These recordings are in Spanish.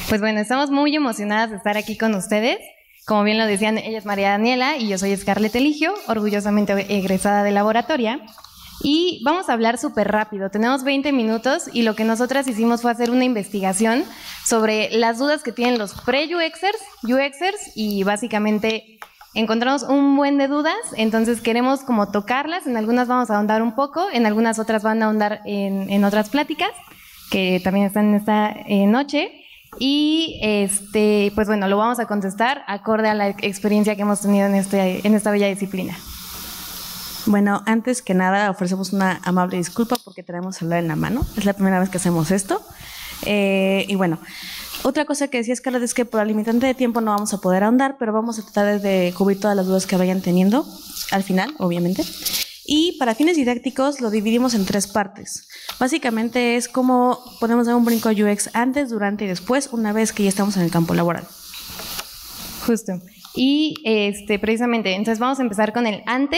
Pues bueno, estamos muy emocionadas de estar aquí con ustedes. Como bien lo decían, ella es María Daniela y yo soy Scarlett Eligio, orgullosamente egresada de laboratoria. Y vamos a hablar súper rápido, tenemos 20 minutos y lo que nosotras hicimos fue hacer una investigación sobre las dudas que tienen los pre-UXers, UXers, y básicamente encontramos un buen de dudas, entonces queremos como tocarlas, en algunas vamos a ahondar un poco, en algunas otras van a ahondar en otras pláticas que también están en esta noche. Y pues bueno, lo vamos a contestar acorde a la experiencia que hemos tenido en esta bella disciplina. Bueno, antes que nada ofrecemos una amable disculpa porque tenemos el celular en la mano. Es la primera vez que hacemos esto. Y bueno, otra cosa que decía Scarlett es que por la limitante de tiempo no vamos a poder ahondar, pero vamos a tratar de cubrir todas las dudas que vayan teniendo al final, obviamente. Y para fines didácticos lo dividimos en 3 partes. Básicamente es cómo podemos dar un brinco a UX antes, durante y después, una vez que ya estamos en el campo laboral. Justo. Y precisamente, entonces vamos a empezar con el antes.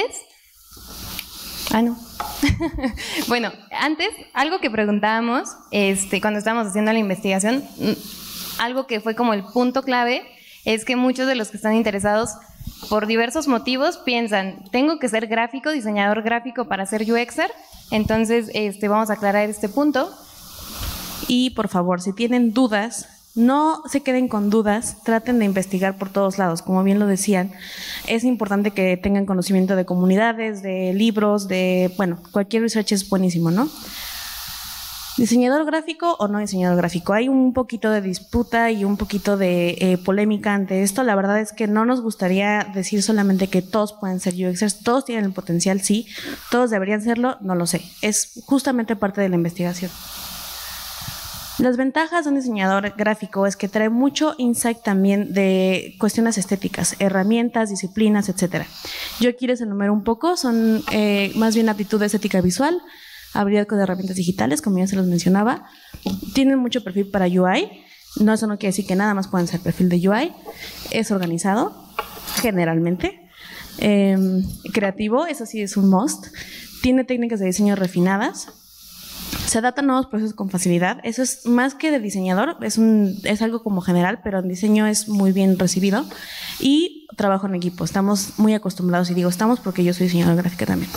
Bueno, antes, algo que preguntábamos cuando estábamos haciendo la investigación, algo que fue como el punto clave, es que muchos de los que están interesados por diversos motivos piensan, tengo que ser gráfico, diseñador gráfico para ser UXer, entonces vamos a aclarar este punto. Y por favor, si tienen dudas, no se queden con dudas, traten de investigar por todos lados, como bien lo decían, es importante que tengan conocimiento de comunidades, de libros, bueno, cualquier research es buenísimo, ¿no? ¿Diseñador gráfico o no diseñador gráfico? Hay un poquito de disputa y un poquito de polémica ante esto. La verdad es que no nos gustaría decir solamente que todos pueden ser UXers, todos tienen el potencial, sí, todos deberían serlo, no lo sé. Es justamente parte de la investigación. Las ventajas de un diseñador gráfico es que trae mucho insight también de cuestiones estéticas, herramientas, disciplinas, etcétera. Yo aquí les enumero un poco, son más bien aptitud estética visual, habilidad con herramientas digitales, como ya se los mencionaba. Tienen mucho perfil para UI. No, eso no quiere decir que nada más puedan ser perfil de UI. Es organizado, generalmente. Creativo, eso sí es un must. Tiene técnicas de diseño refinadas. Se adapta a nuevos procesos con facilidad. Eso es más que de diseñador, es algo como general, pero en diseño es muy bien recibido. Y trabajo en equipo. Estamos muy acostumbrados, y digo estamos porque yo soy diseñadora gráfica también.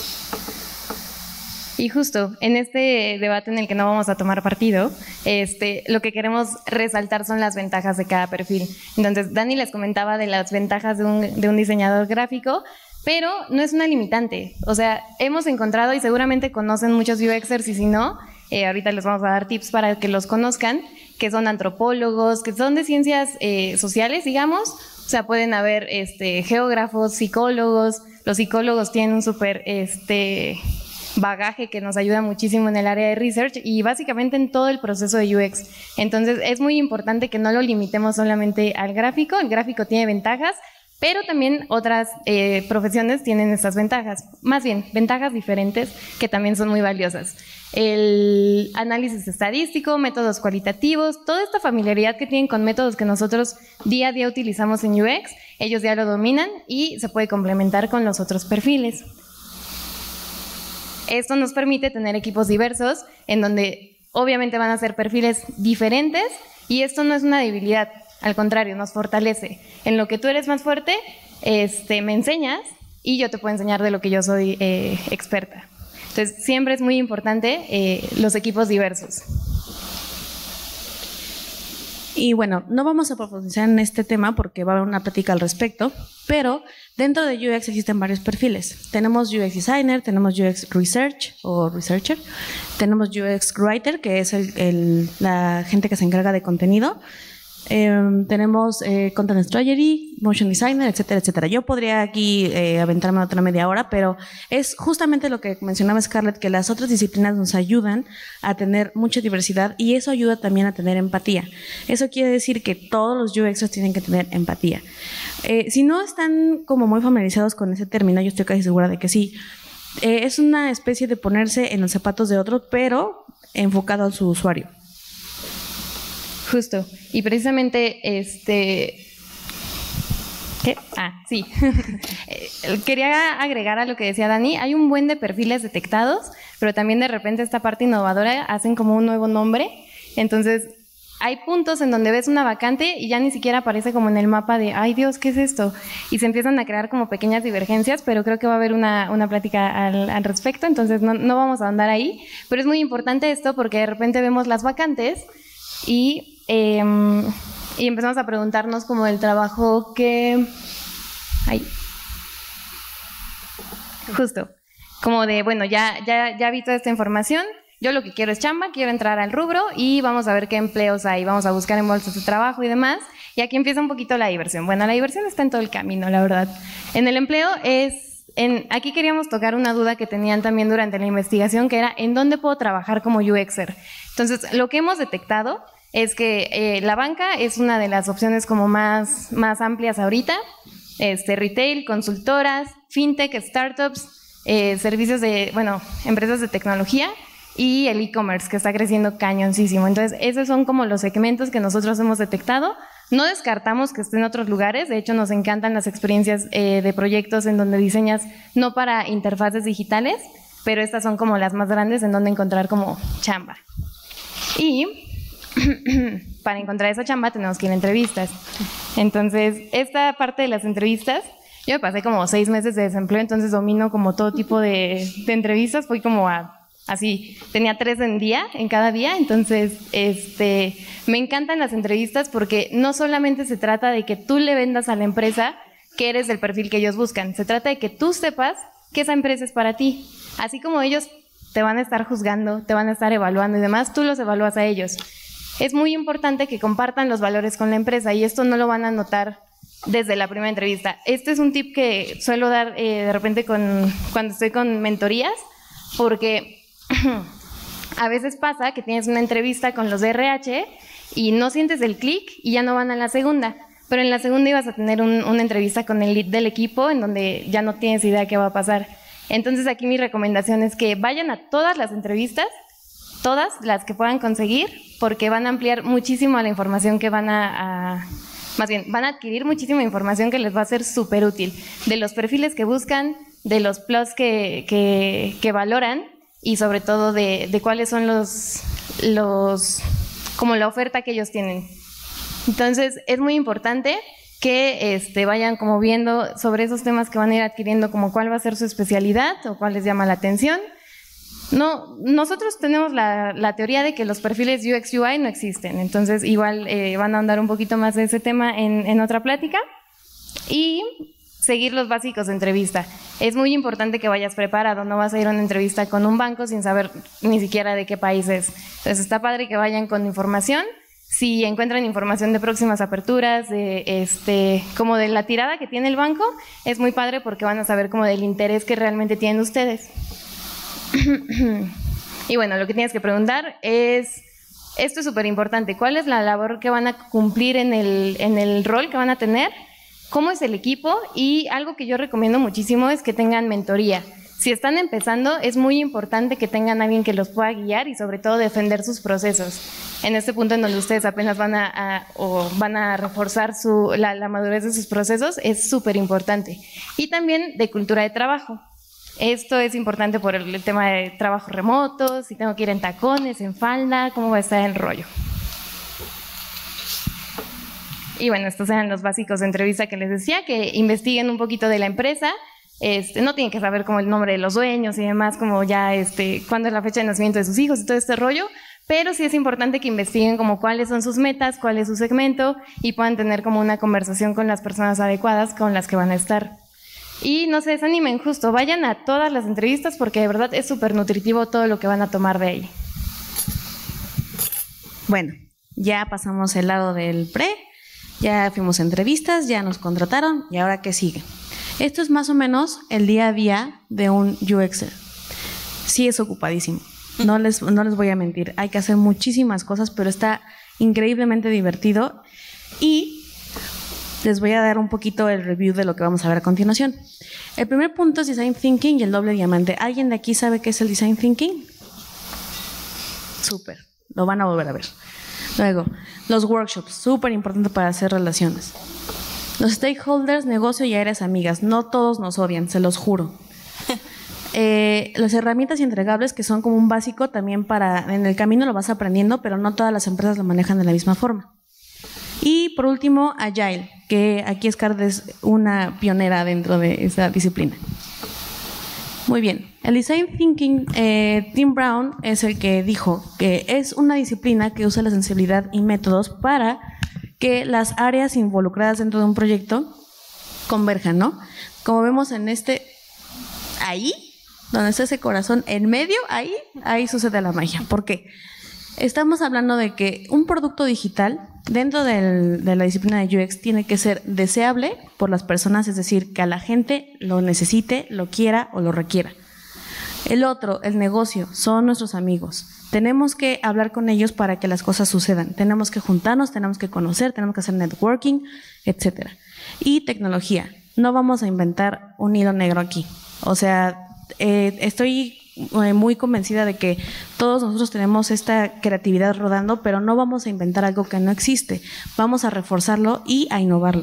Y justo en este debate en el que no vamos a tomar partido, lo que queremos resaltar son las ventajas de cada perfil. Entonces, Dani les comentaba de las ventajas de un diseñador gráfico, pero no es una limitante. O sea, hemos encontrado, y seguramente conocen muchos UXers, y si no, ahorita les vamos a dar tips para que los conozcan, que son antropólogos, que son de ciencias sociales, digamos. O sea, pueden haber geógrafos, psicólogos. Los psicólogos tienen un súper bagaje que nos ayuda muchísimo en el área de research y básicamente en todo el proceso de UX. Entonces es muy importante que no lo limitemos solamente al gráfico. El gráfico tiene ventajas, pero también otras profesiones tienen estas ventajas, más bien ventajas diferentes que también son muy valiosas. El análisis estadístico, métodos cualitativos, toda esta familiaridad que tienen con métodos que nosotros día a día utilizamos en UX, ellos ya lo dominan y se puede complementar con los otros perfiles. Esto nos permite tener equipos diversos en donde obviamente van a ser perfiles diferentes y esto no es una debilidad, al contrario, nos fortalece. En lo que tú eres más fuerte, me enseñas y yo te puedo enseñar de lo que yo soy experta. Entonces, siempre es muy importante los equipos diversos. Y bueno, no vamos a profundizar en este tema porque va a haber una plática al respecto, pero dentro de UX existen varios perfiles. Tenemos UX Designer, tenemos UX Research o Researcher, tenemos UX Writer, que es la gente que se encarga de contenido, tenemos Content Strategy, Motion Designer, etcétera, etcétera. Yo podría aquí aventarme otra media hora, pero es justamente lo que mencionaba Scarlett, que las otras disciplinas nos ayudan a tener mucha diversidad y eso ayuda también a tener empatía. Eso quiere decir que todos los UXers tienen que tener empatía. Si no están como muy familiarizados con ese término, yo estoy casi segura de que sí. Es una especie de ponerse en los zapatos de otro, pero enfocado a su usuario. Justo. Y precisamente, ¿qué? Sí. Quería agregar a lo que decía Dani, hay un buen de perfiles detectados, pero también de repente esta parte innovadora hacen como un nuevo nombre. Entonces, hay puntos en donde ves una vacante y ya ni siquiera aparece como en el mapa de, ay Dios, ¿qué es esto? Y se empiezan a crear como pequeñas divergencias, pero creo que va a haber una plática al respecto, entonces no vamos a ahondar ahí. Pero es muy importante esto porque de repente vemos las vacantes y empezamos a preguntarnos como el trabajo que... Ay. Justo. Como de, bueno, ya vi toda esta información. Yo lo que quiero es chamba, quiero entrar al rubro y vamos a ver qué empleos hay, vamos a buscar en bolsas de trabajo y demás. Y aquí empieza un poquito la diversión. Bueno, la diversión está en todo el camino, la verdad. En el empleo aquí queríamos tocar una duda que tenían también durante la investigación, que era ¿en dónde puedo trabajar como UXer? Entonces, lo que hemos detectado es que la banca es una de las opciones como más amplias ahorita. Retail, consultoras, fintech, startups, servicios de, empresas de tecnología, y el e-commerce, que está creciendo cañoncísimo. Entonces, esos son como los segmentos que nosotros hemos detectado. No descartamos que estén en otros lugares. De hecho, nos encantan las experiencias de proyectos en donde diseñas no para interfaces digitales, pero estas son como las más grandes en donde encontrar como chamba. Y para encontrar esa chamba tenemos que ir a entrevistas. Entonces, esta parte de las entrevistas, yo me pasé como 6 meses de desempleo, entonces domino como todo tipo de entrevistas. Fui como así, tenía 3 en cada día, entonces me encantan las entrevistas porque no solamente se trata de que tú le vendas a la empresa que eres el perfil que ellos buscan, se trata de que tú sepas que esa empresa es para ti. Así como ellos te van a estar juzgando, te van a estar evaluando y demás, tú los evalúas a ellos. Es muy importante que compartan los valores con la empresa y esto no lo van a notar desde la primera entrevista. Este es un tip que suelo dar de repente cuando estoy con mentorías, porque a veces pasa que tienes una entrevista con los de RH y no sientes el clic y ya no van a la segunda, pero en la segunda ibas a tener una entrevista con el lead del equipo en donde ya no tienes idea qué va a pasar. Entonces aquí mi recomendación es que vayan a todas las entrevistas, todas las que puedan conseguir, porque van a ampliar muchísimo la información que van más bien, van a adquirir muchísima información que les va a ser súper útil, de los perfiles que buscan, de los plus que valoran, y sobre todo de cuáles son como la oferta que ellos tienen. Entonces, es muy importante que vayan como viendo sobre esos temas que van a ir adquiriendo, como cuál va a ser su especialidad o cuál les llama la atención. No, nosotros tenemos la teoría de que los perfiles UX UI no existen, entonces igual van a ahondar un poquito más de ese tema en otra plática. Y seguir los básicos de entrevista. Es muy importante que vayas preparado, no vas a ir a una entrevista con un banco sin saber ni siquiera de qué país es. Entonces está padre que vayan con información. Si encuentran información de próximas aperturas, como de la tirada que tiene el banco, es muy padre porque van a saber como del interés que realmente tienen ustedes. Y bueno, lo que tienes que preguntar es, esto es súper importante, ¿cuál es la labor que van a cumplir en el rol que van a tener? ¿Cómo es el equipo? Y algo que yo recomiendo muchísimo es que tengan mentoría. Si están empezando, es muy importante que tengan a alguien que los pueda guiar y sobre todo defender sus procesos. En este punto en donde ustedes apenas van a reforzar la madurez de sus procesos, es súper importante. Y también de cultura de trabajo. Esto es importante por el tema de trabajo remoto, si tengo que ir en tacones, en falda, cómo va a estar el rollo. Y bueno, estos eran los básicos de entrevista que les decía, que investiguen un poquito de la empresa. No tienen que saber como el nombre de los dueños y demás, como ya cuándo es la fecha de nacimiento de sus hijos y todo este rollo, pero sí es importante que investiguen como cuáles son sus metas, cuál es su segmento y puedan tener como una conversación con las personas adecuadas con las que van a estar. Y no se desanimen, justo, vayan a todas las entrevistas porque de verdad es súper nutritivo todo lo que van a tomar de ahí. Bueno, ya pasamos el lado del pre. Ya fuimos a entrevistas, ya nos contrataron y ahora ¿qué sigue? Esto es más o menos el día a día de un UXer. Sí es ocupadísimo, no les voy a mentir. Hay que hacer muchísimas cosas, pero está increíblemente divertido y les voy a dar un poquito el review de lo que vamos a ver a continuación. El primer punto es Design Thinking y el doble diamante. ¿Alguien de aquí sabe qué es el Design Thinking? Súper, lo van a volver a ver. Luego, los workshops, súper importante para hacer relaciones. Los stakeholders, negocio y áreas amigas. No todos nos odian, se los juro. Las herramientas y entregables, que son como un básico también para, en el camino lo vas aprendiendo, pero no todas las empresas lo manejan de la misma forma. Y por último, Agile, que aquí Scar es una pionera dentro de esa disciplina. Muy bien, el Design Thinking, Tim Brown es el que dijo que es una disciplina que usa la sensibilidad y métodos para que las áreas involucradas dentro de un proyecto converjan, ¿no? Como vemos en ahí, donde está ese corazón en medio, ahí sucede la magia. ¿Por qué? Estamos hablando de que un producto digital dentro de la disciplina de UX tiene que ser deseable por las personas, es decir, que a la gente lo necesite, lo quiera o lo requiera. El otro, el negocio, son nuestros amigos. Tenemos que hablar con ellos para que las cosas sucedan. Tenemos que juntarnos, tenemos que conocer, tenemos que hacer networking, etcétera. Y tecnología. No vamos a inventar un hilo negro aquí. O sea, estoy muy convencida de que todos nosotros tenemos esta creatividad rodando, pero no vamos a inventar algo que no existe. Vamos a reforzarlo y a innovarlo.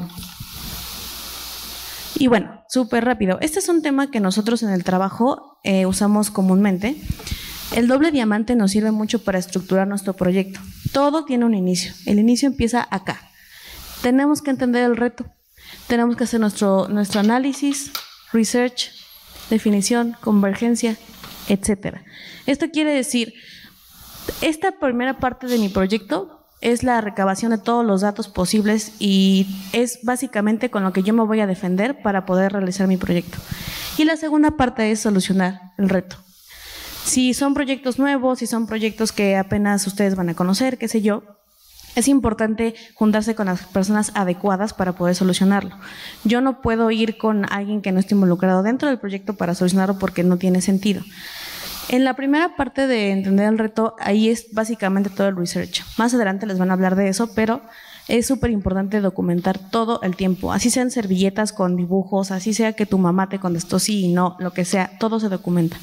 Y bueno, súper rápido. Este es un tema que nosotros en el trabajo usamos comúnmente. El doble diamante nos sirve mucho para estructurar nuestro proyecto. Todo tiene un inicio. El inicio empieza acá. Tenemos que entender el reto. Tenemos que hacer nuestro análisis, research, definición, convergencia, etcétera. Esto quiere decir, esta primera parte de mi proyecto es la recabación de todos los datos posibles y es básicamente con lo que yo me voy a defender para poder realizar mi proyecto. Y la segunda parte es solucionar el reto. Si son proyectos nuevos, si son proyectos que apenas ustedes van a conocer, qué sé yo, es importante juntarse con las personas adecuadas para poder solucionarlo. Yo no puedo ir con alguien que no esté involucrado dentro del proyecto para solucionarlo porque no tiene sentido. En la primera parte de entender el reto, ahí es básicamente todo el research. Más adelante les van a hablar de eso, pero es súper importante documentar todo el tiempo. Así sean servilletas con dibujos, así sea que tu mamá te contestó sí y no, lo que sea, todo se documenta.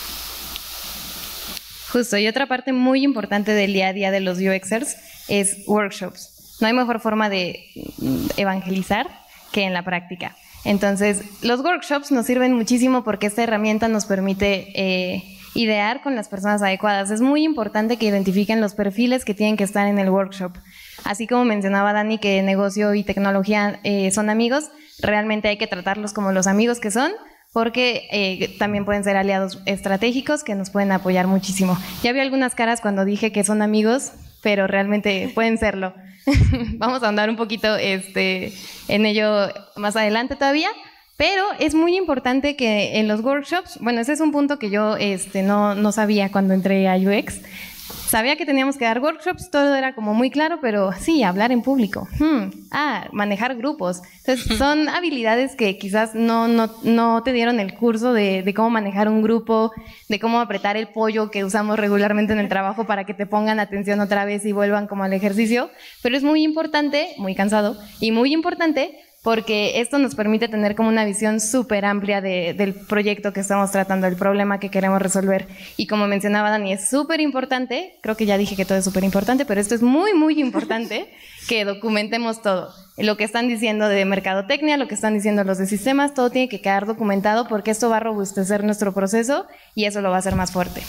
Justo, y otra parte muy importante del día a día de los UXers es workshops. No hay mejor forma de evangelizar que en la práctica. Entonces, los workshops nos sirven muchísimo porque esta herramienta nos permite idear con las personas adecuadas. Es muy importante que identifiquen los perfiles que tienen que estar en el workshop. Así como mencionaba Dani que negocio y tecnología son amigos, realmente hay que tratarlos como los amigos que son, porque también pueden ser aliados estratégicos que nos pueden apoyar muchísimo. Ya vi algunas caras cuando dije que son amigos, pero realmente pueden serlo. Vamos a andar un poquito en ello más adelante todavía, pero es muy importante que en los workshops, bueno, ese es un punto que yo no sabía cuando entré a UX. Sabía que teníamos que dar workshops, todo era como muy claro, pero sí, hablar en público, manejar grupos. Entonces, son habilidades que quizás no te dieron el curso de cómo manejar un grupo, de cómo apretar el pollo que usamos regularmente en el trabajo para que te pongan atención otra vez y vuelvan como al ejercicio. Pero es muy importante, muy cansado, y muy importante porque esto nos permite tener como una visión súper amplia del proyecto que estamos tratando, el problema que queremos resolver. Y como mencionaba Dani, es súper importante, creo que ya dije que todo es súper importante, pero esto es muy, muy importante, que documentemos todo. Lo que están diciendo de mercadotecnia, lo que están diciendo los de sistemas, todo tiene que quedar documentado porque esto va a robustecer nuestro proceso y eso lo va a hacer más fuerte.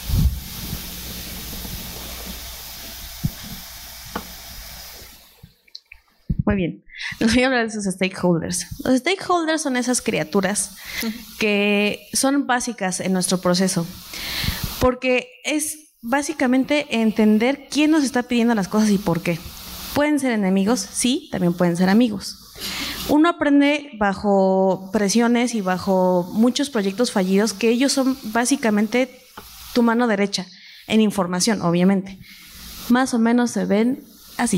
Muy bien, les voy a hablar de sus stakeholders. Los stakeholders son esas criaturas que son básicas en nuestro proceso, porque es básicamente entender quién nos está pidiendo las cosas y por qué. ¿Pueden ser enemigos? Sí, también pueden ser amigos. Uno aprende bajo presiones y bajo muchos proyectos fallidos que ellos son básicamente tu mano derecha en información, obviamente. Más o menos se ven así.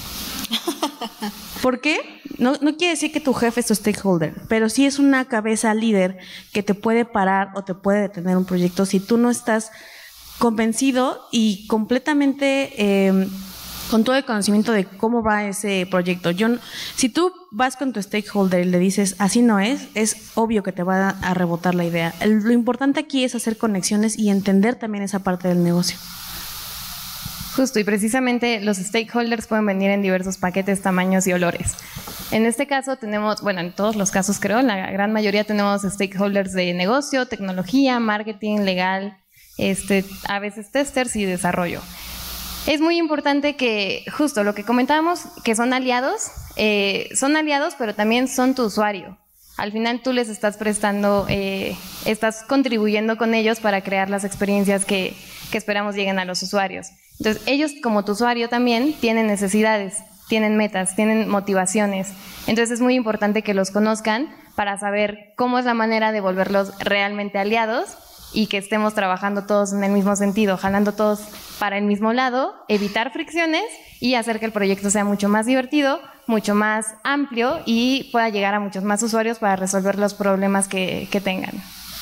¿Por qué? No quiere decir que tu jefe es tu stakeholder, pero sí es una cabeza líder que te puede parar o te puede detener un proyecto si tú no estás convencido y completamente con todo el conocimiento de cómo va ese proyecto. Si tú vas con tu stakeholder y le dices así no es obvio que te va a rebotar la idea. Lo importante aquí es hacer conexiones y entender también esa parte del negocio. Justo, y precisamente los stakeholders pueden venir en diversos paquetes, tamaños y olores. En este caso tenemos, bueno, en todos los casos creo, en la gran mayoría tenemos stakeholders de negocio, tecnología, marketing, legal, a veces testers y desarrollo. Es muy importante que, justo lo que comentábamos, que son aliados, pero también son tu usuario. Al final tú les estás prestando, estás contribuyendo con ellos para crear las experiencias que esperamos lleguen a los usuarios. Entonces, ellos como tu usuario también tienen necesidades, tienen metas, tienen motivaciones. Entonces, es muy importante que los conozcan para saber cómo es la manera de volverlos realmente aliados y que estemos trabajando todos en el mismo sentido, jalando todos para el mismo lado, evitar fricciones y hacer que el proyecto sea mucho más divertido, mucho más amplio y pueda llegar a muchos más usuarios para resolver los problemas que tengan.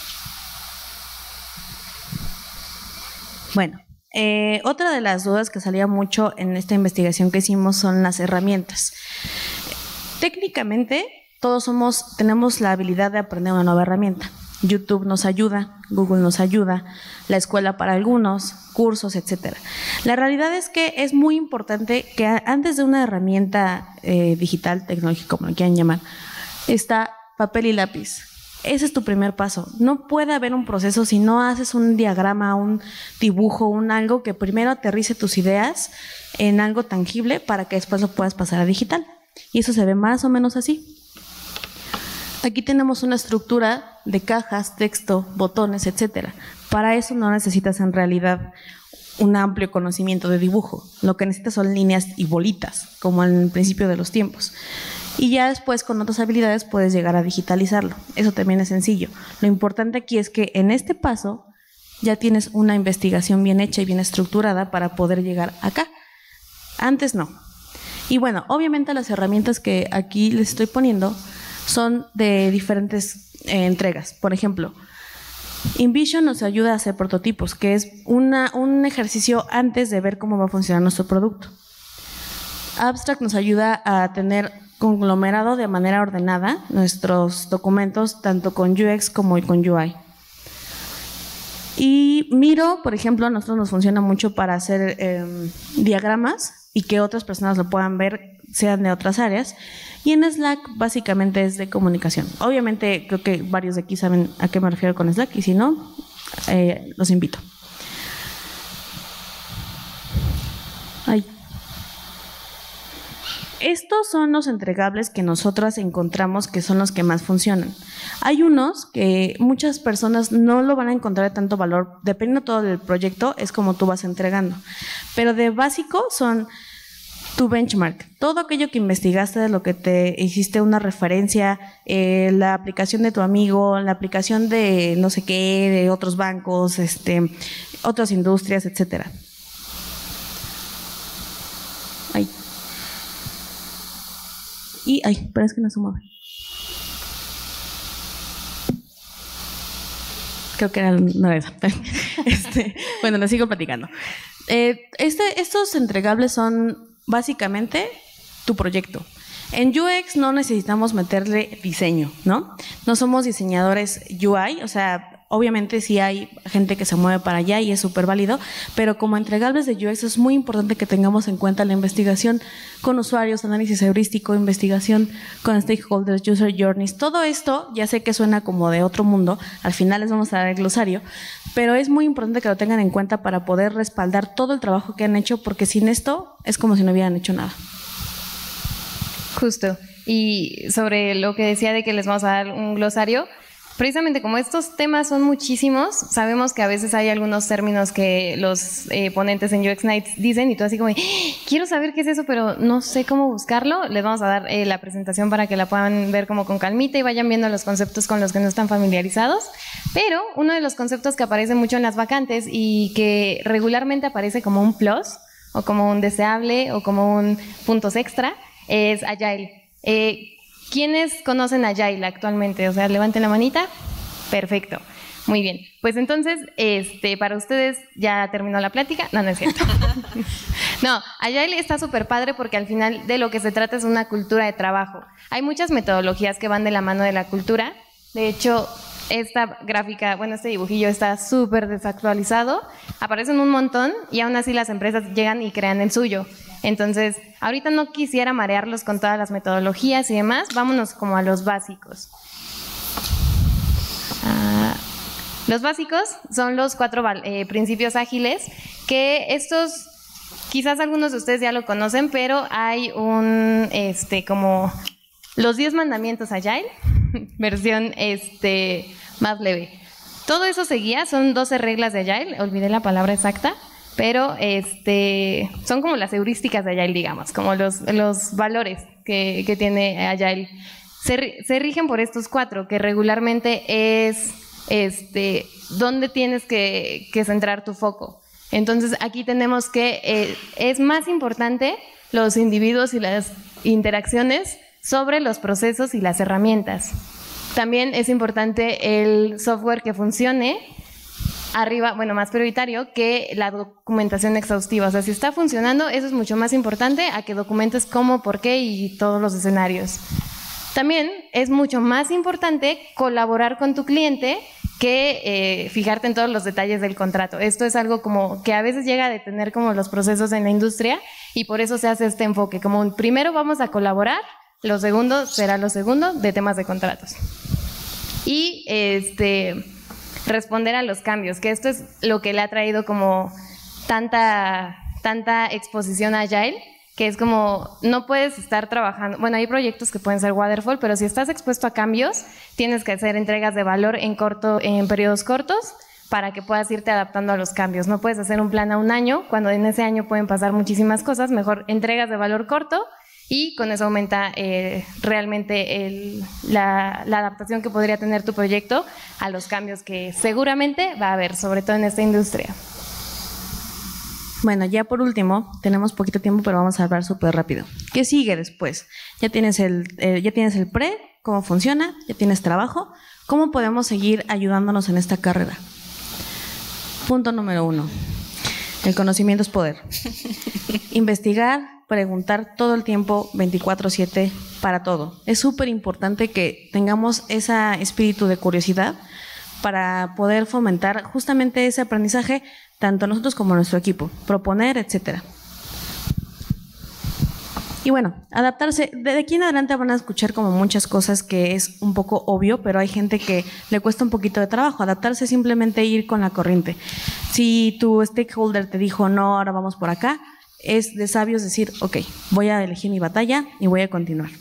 Bueno, otra de las dudas que salía mucho en esta investigación que hicimos son las herramientas. Técnicamente, todos tenemos la habilidad de aprender una nueva herramienta. YouTube nos ayuda, Google nos ayuda, la escuela para algunos, cursos, etcétera. La realidad es que es muy importante que antes de una herramienta digital, tecnológica, como lo quieran llamar, está papel y lápiz. Ese es tu primer paso. No puede haber un proceso si no haces un diagrama, un dibujo, algo que primero aterrice tus ideas en algo tangible para que después lo puedas pasar a digital. Y eso se ve más o menos así. Aquí tenemos una estructura de cajas, texto, botones, etcétera. Para eso no necesitas en realidad un amplio conocimiento de dibujo. Lo que necesitas son líneas y bolitas, como en el principio de los tiempos. Y ya después con otras habilidades puedes llegar a digitalizarlo. Eso también es sencillo. Lo importante aquí es que en este paso ya tienes una investigación bien hecha y bien estructurada para poder llegar acá. Antes no. Y bueno, obviamente las herramientas que aquí les estoy poniendo son de diferentes entregas. Por ejemplo, InVision nos ayuda a hacer prototipos, que es un ejercicio antes de ver cómo va a funcionar nuestro producto. Abstract nos ayuda a tener conglomerado de manera ordenada nuestros documentos, tanto con UX como con UI. Y Miro, por ejemplo, a nosotros nos funciona mucho para hacer diagramas y que otras personas lo puedan ver, sean de otras áreas. Y en Slack básicamente es de comunicación. Obviamente creo que varios de aquí saben a qué me refiero con Slack y si no, los invito. Estos son los entregables que nosotras encontramos que son los que más funcionan. Hay unos que muchas personas no lo van a encontrar de tanto valor, dependiendo todo del proyecto, es como tú vas entregando. Pero de básico son tu benchmark, todo aquello que investigaste, de lo que te hiciste una referencia, la aplicación de tu amigo, la aplicación de no sé qué, de otros bancos, otras industrias, etcétera. Pero es que no se mueve. Creo que era una de esas. Bueno, les sigo platicando. Estos entregables son básicamente tu proyecto. En UX no necesitamos meterle diseño, ¿no? No somos diseñadores UI, o sea, obviamente sí hay gente que se mueve para allá y es súper válido, pero como entregables de UX es muy importante que tengamos en cuenta la investigación con usuarios, análisis heurístico, investigación con stakeholders, user journeys, todo esto, ya sé que suena como de otro mundo, al final les vamos a dar el glosario, pero es muy importante que lo tengan en cuenta para poder respaldar todo el trabajo que han hecho, porque sin esto es como si no hubieran hecho nada. Justo. Y sobre lo que decía de que les vamos a dar un glosario, precisamente como estos temas son muchísimos, sabemos que a veces hay algunos términos que los ponentes en UX Nights dicen y tú así como, quiero saber qué es eso, pero no sé cómo buscarlo. Les vamos a dar la presentación para que la puedan ver como con calmita y vayan viendo los conceptos con los que no están familiarizados. Pero uno de los conceptos que aparece mucho en las vacantes y que regularmente aparece como un plus o como un deseable o como un puntos extra es Agile. ¿Quiénes conocen Agile actualmente? O sea, levanten la manita. Perfecto. Muy bien. Pues entonces, para ustedes ya terminó la plática. No, no es cierto. No, Agile está súper padre porque al final de lo que se trata es una cultura de trabajo. Hay muchas metodologías que van de la mano de la cultura. De hecho, esta gráfica, bueno, este dibujillo está súper desactualizado, aparecen un montón y aún así las empresas llegan y crean el suyo. Entonces, ahorita no quisiera marearlos con todas las metodologías y demás, vámonos como a los básicos. Los básicos son los 4 principios ágiles, que estos quizás algunos de ustedes ya lo conocen, pero hay un, como los 10 mandamientos Agile, versión más leve. Todo eso seguía, son 12 reglas de Agile, olvidé la palabra exacta, pero son como las heurísticas de Agile, digamos, como los valores que tiene Agile. Se rigen por estos 4, que regularmente es dónde tienes que centrar tu foco. Entonces aquí tenemos que es más importante los individuos y las interacciones sobre los procesos y las herramientas. También es importante el software que funcione arriba, bueno, más prioritario que la documentación exhaustiva. O sea, si está funcionando, eso es mucho más importante a que documentes cómo, por qué y todos los escenarios. También es mucho más importante colaborar con tu cliente que fijarte en todos los detalles del contrato. Esto es algo como que a veces llega a detener como los procesos en la industria y por eso se hace este enfoque. Como primero vamos a colaborar, lo segundo será lo segundo de temas de contratos. Y responder a los cambios, que esto es lo que le ha traído como tanta exposición a Agile, que es como no puedes estar trabajando, bueno, hay proyectos que pueden ser waterfall, pero si estás expuesto a cambios, tienes que hacer entregas de valor en periodos cortos para que puedas irte adaptando a los cambios. No puedes hacer un plan a un año, cuando en ese año pueden pasar muchísimas cosas, mejor entregas de valor corto y con eso aumenta realmente la adaptación que podría tener tu proyecto a los cambios que seguramente va a haber, sobre todo en esta industria. Bueno, ya por último, tenemos poquito tiempo, pero vamos a hablar súper rápido. ¿Qué sigue después? Ya tienes el pre, cómo funciona, ya tienes trabajo. ¿Cómo podemos seguir ayudándonos en esta carrera? Punto número 1. El conocimiento es poder. Investigar, preguntar todo el tiempo, 24/7, para todo. Es súper importante que tengamos ese espíritu de curiosidad para poder fomentar justamente ese aprendizaje, tanto nosotros como nuestro equipo, proponer, etcétera. Y bueno, adaptarse, de aquí en adelante van a escuchar como muchas cosas que es un poco obvio, pero hay gente que le cuesta un poquito de trabajo. Adaptarse es simplemente ir con la corriente. Si tu stakeholder te dijo, no, ahora vamos por acá, es de sabios decir, ok, voy a elegir mi batalla y voy a continuar.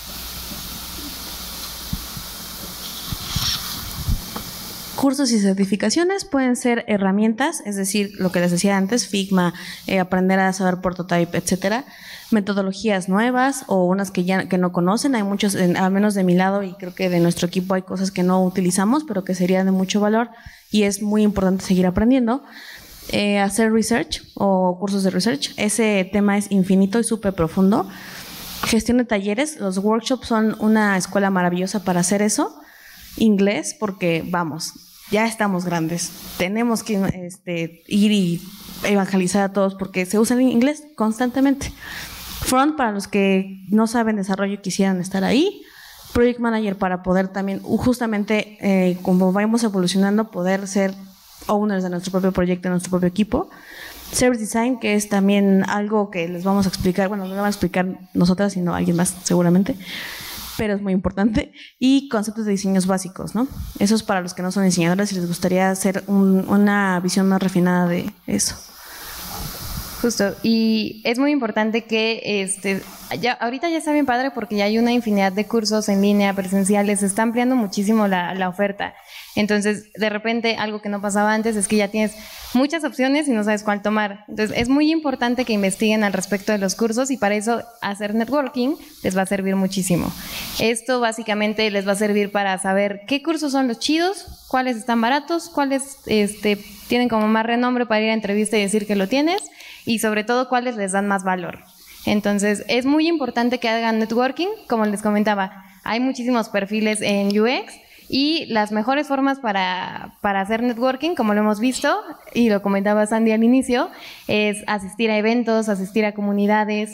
Cursos y certificaciones pueden ser herramientas, es decir, lo que les decía antes, Figma, aprender a saber prototype, etcétera. Metodologías nuevas o unas que no conocen. Hay muchos, al menos de mi lado y creo que de nuestro equipo hay cosas que no utilizamos, pero que serían de mucho valor y es muy importante seguir aprendiendo. Hacer research o cursos de research. Ese tema es infinito y súper profundo. Gestión de talleres. Los workshops son una escuela maravillosa para hacer eso. Inglés, porque vamos, ya estamos grandes, tenemos que ir y evangelizar a todos porque se usa el inglés constantemente. Front, para los que no saben desarrollo y quisieran estar ahí. Project Manager, para poder también, justamente como vamos evolucionando, poder ser owners de nuestro propio proyecto, de nuestro propio equipo. Service Design, que es también algo que les vamos a explicar, bueno, no lo vamos a explicar nosotras, sino alguien más seguramente, pero es muy importante. Y conceptos de diseños básicos, ¿no? Eso es para los que no son diseñadores y les gustaría hacer una visión más refinada de eso. Justo, y es muy importante que ahorita ya está bien padre porque ya hay una infinidad de cursos en línea, presenciales, se está ampliando muchísimo la oferta. Entonces, de repente, algo que no pasaba antes es que ya tienes muchas opciones y no sabes cuál tomar. Entonces, es muy importante que investiguen al respecto de los cursos y para eso hacer networking les va a servir muchísimo. Esto básicamente les va a servir para saber qué cursos son los chidos, cuáles están baratos, cuáles tienen como más renombre para ir a entrevista y decir que lo tienes y sobre todo cuáles les dan más valor. Entonces, es muy importante que hagan networking, como les comentaba, hay muchísimos perfiles en UX y las mejores formas para hacer networking, como lo hemos visto y lo comentaba Sandy al inicio, es asistir a eventos, asistir a comunidades,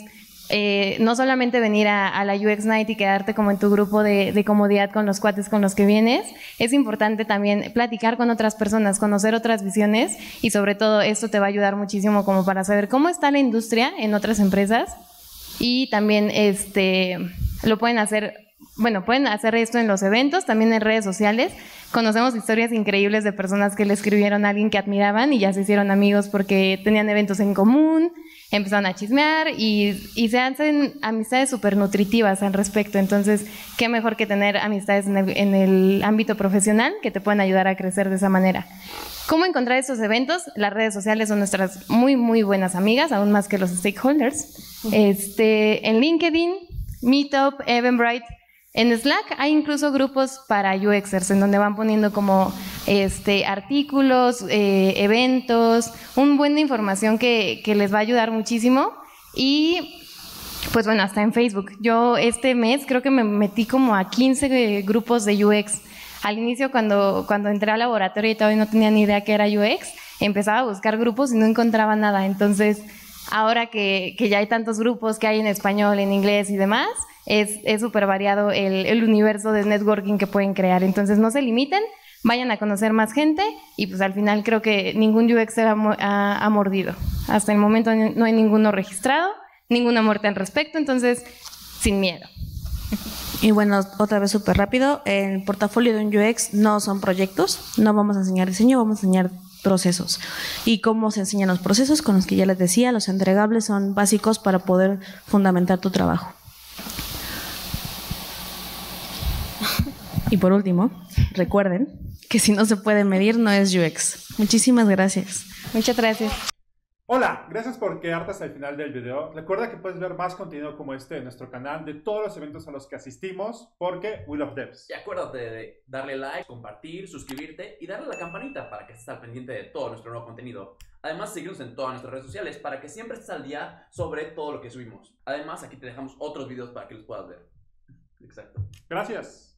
no solamente venir a la UX Night y quedarte como en tu grupo de comodidad con los cuates con los que vienes, es importante también platicar con otras personas, conocer otras visiones y sobre todo esto te va a ayudar muchísimo como para saber cómo está la industria en otras empresas y también lo pueden hacer. Bueno, pueden hacer esto en los eventos, también en redes sociales. Conocemos historias increíbles de personas que le escribieron a alguien que admiraban y ya se hicieron amigos porque tenían eventos en común, empezaron a chismear y se hacen amistades súper nutritivas al respecto. Entonces, qué mejor que tener amistades en el ámbito profesional que te pueden ayudar a crecer de esa manera. ¿Cómo encontrar estos eventos? Las redes sociales son nuestras muy, muy buenas amigas, aún más que los stakeholders. En LinkedIn, Meetup, Eventbrite. En Slack hay incluso grupos para UXers en donde van poniendo como artículos, eventos, un buen de información que les va a ayudar muchísimo. Y pues bueno, hasta en Facebook. Yo este mes creo que me metí como a 15 grupos de UX. Al inicio cuando entré al laboratorio y todavía no tenía ni idea qué era UX, empezaba a buscar grupos y no encontraba nada. Entonces, ahora que ya hay tantos grupos que hay en español, en inglés y demás, es súper variado el universo de networking que pueden crear. Entonces no se limiten, vayan a conocer más gente y pues al final creo que ningún UXer ha mordido. Hasta el momento no hay ninguno registrado, ninguna muerte al respecto, entonces sin miedo. Y bueno, otra vez súper rápido, el portafolio de un UX no son proyectos, no vamos a enseñar diseño, vamos a enseñar procesos. ¿Y cómo se enseñan los procesos? Con los que ya les decía, los entregables son básicos para poder fundamentar tu trabajo. Y por último, recuerden que si no se puede medir, no es UX. Muchísimas gracias. Muchas gracias. Hola, gracias por quedarte hasta el final del video. Recuerda que puedes ver más contenido como este en nuestro canal de todos los eventos a los que asistimos porque we love devs. Y acuérdate de darle like, compartir, suscribirte y darle a la campanita para que estés al pendiente de todo nuestro nuevo contenido. Además, síguenos en todas nuestras redes sociales para que siempre estés al día sobre todo lo que subimos. Además, aquí te dejamos otros videos para que los puedas ver. Exacto. Gracias.